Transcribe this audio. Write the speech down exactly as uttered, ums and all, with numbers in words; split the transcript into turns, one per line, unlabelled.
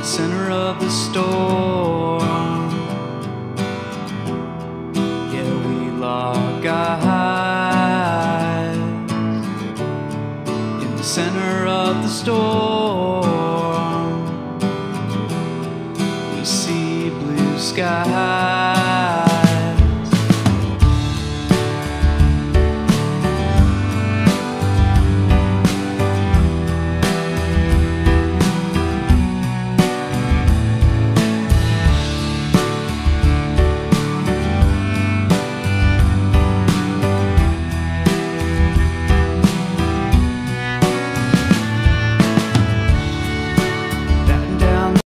center of the storm. Yeah, we lock eyes in the center of the storm. We see blue skies.